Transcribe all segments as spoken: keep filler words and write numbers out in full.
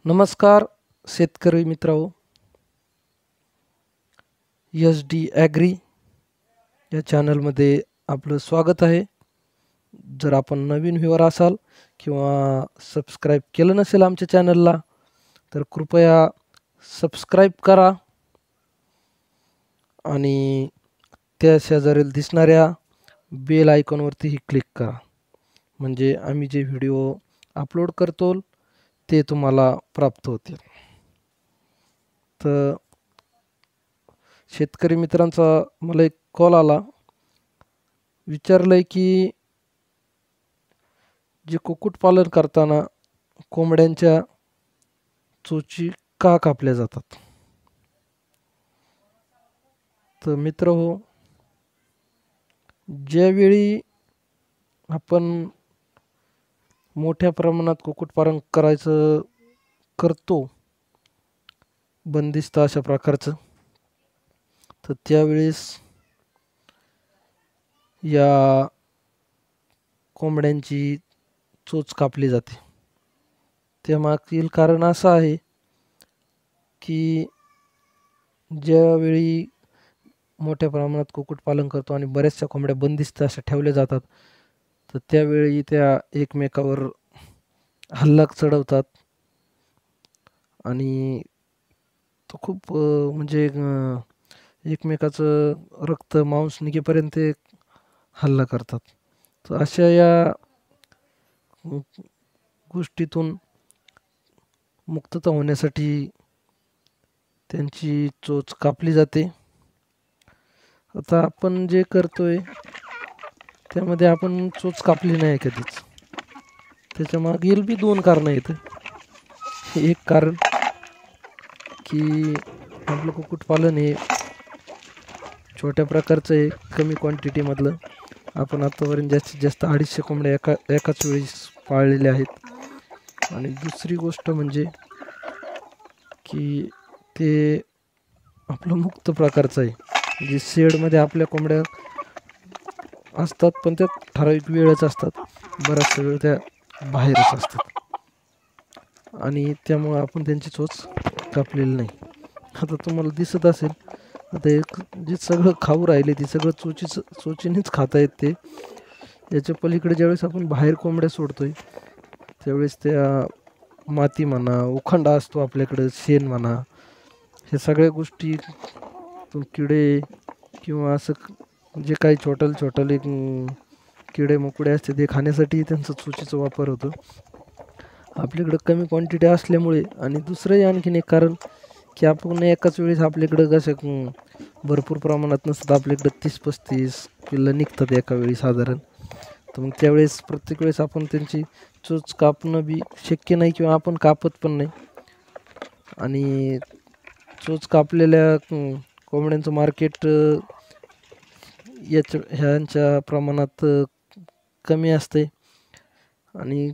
नमस्कार शेतकरी मित्रांनो, एस डी ॲग्री या चॅनलमध्ये आपलं स्वागत आहे. जर आपण नवीन व्ह्यूअर असाल किंवा सबस्क्राईब केलं नसेल आमच्या चॅनलला तर कृपया सबस्क्राईब करा आणि त्या शेजारील दिसणाऱ्या बेल आयकॉनवरतीही क्लिक करा, म्हणजे आम्ही जे व्हिडिओ अपलोड करतो ते तुम्हाला प्राप्त होतील. तर शेतकरी मित्रांचा मला एक कॉल आला, विचारलंय की जे कुक्कुटपालन करताना कोंबड्यांच्या चोची का कापल्या जातात. तर मित्र हो, ज्यावेळी आपण मोठ्या प्रमाणात कुक्कुटपालन करायचं करतो, बंदिस्त अशा प्रकारचं, तर त्यावेळेस या कोंबड्यांची चोच कापली जाते. त्यामागील कारण असं आहे की ज्यावेळी मोठ्या प्रमाणात कुक्कुटपालन करतो आणि बऱ्याचशा कोंबड्या बंदिस्त अशा ठेवल्या जातात, तर त्यावेळी त्या एकमेकावर हल्ला चढवतात आणि तो खूप म्हणजे एकमेकाचं रक्त मांस निघेपर्यंत हल्ला करतात. तर अशा या गोष्टीतून मुक्तता होण्यासाठी त्यांची चोच कापली जाते. आता आपण जे करतोय त्यामध्ये आपण चोच कापली नाही कधीच. त्याच्या मागील बी दोन कारणं आहेत. एक कारण की आपलं कुक्कुटपालन हे छोट्या प्रकारचं आहे, कमी क्वांटिटीमधलं. आपण आतापर्यंत जास्तीत जास्त अडीचशे कोंबड्या एका एकाच वेळी पाळलेल्या आहेत. आणि दुसरी गोष्ट म्हणजे की ते आपलं मुक्त प्रकारचं आहे, म्हणजे शेडमध्ये आपल्या कोंबड्या असतात पण त्या ठराविक वेळच असतात, बराचसा वेळ त्या बाहेरच असतात आणि त्यामुळे आपण त्यांची चोच कापलेली नाही. आता तुम्हाला दिसत असेल, आता एक जे सगळं खाऊ राहिले ते सगळं चोचीच चोचीनेच खाता येत. ते याच्या पलीकडे ज्यावेळेस आपण बाहेर कोंबड्या सोडतोय त्यावेळेस त्या माती म्हणा, उखंडा असतो आपल्याकडं, शेण म्हणा, हे सगळ्या गोष्टी किडे किंवा असं जे काही छोटल छोटले किडे मकोडे असते ते खाण्यासाठी त्यांचं चोचीचा वापर होतो. आपल्याकडं कमी क्वांटिटी असल्यामुळे, आणि दुसरंही आणखीन एक कारण की आपण एकाच वेळेस आपल्याकडं कसं भरपूर प्रमाणात नसतात, आपल्याकडं तीस पस्तीस पिल्लं निघतात एका वेळी साधारण. तर मग त्यावेळेस प्रत्येक वेळेस आपण त्यांची चोच कापणं बी शक्य नाही किंवा आपण कापत पण नाही. आणि चोच कापलेल्या कोंबड्यांचं मार्केट याच्या ह्यांच्या प्रमाणात कमी असते. आणि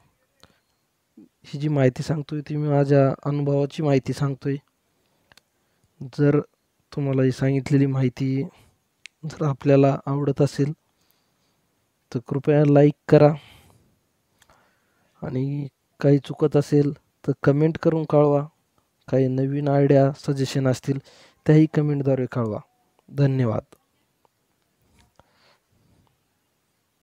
ही जी माहिती सांगतोय ती मी माझ्या अनुभवाची माहिती सांगतोय. जर तुम्हाला ही सांगितलेली माहिती जर आपल्याला आवडत असेल तर कृपया लाईक करा, आणि काही चुकत असेल तर कमेंट करून कळवा. काही नवीन आयडिया सजेशन असतील त्याही कमेंटद्वारे कळवा. धन्यवाद.